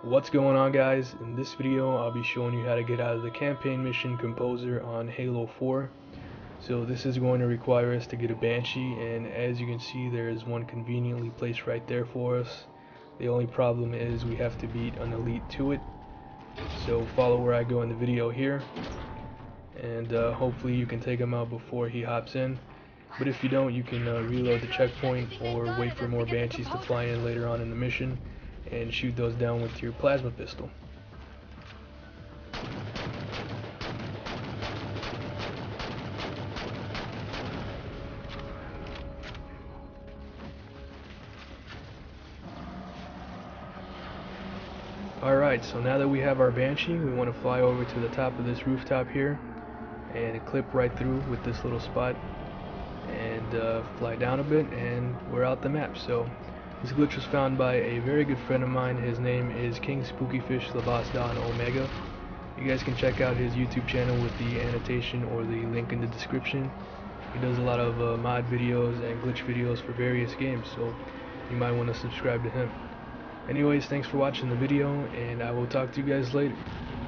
What's going on, guys? In this video I'll be showing you how to get out of the campaign mission Composer on Halo 4. So this is going to require us to get a Banshee, and as you can see there is one conveniently placed right there for us. The only problem is we have to beat an elite to it. So follow where I go in the video here, and hopefully you can take him out before he hops in. But if you don't, you can reload the checkpoint or wait for more Banshees to fly in later on in the mission and shoot those down with your plasma pistol. Alright, so now that we have our Banshee, we want to fly over to the top of this rooftop here and clip right through with this little spot and fly down a bit, and we're out the map. So this glitch was found by a very good friend of mine. His name is King Spookyfish Labasdon Omega. You guys can check out his YouTube channel with the annotation or the link in the description. He does a lot of mod videos and glitch videos for various games, so you might want to subscribe to him. Anyways, thanks for watching the video, and I will talk to you guys later.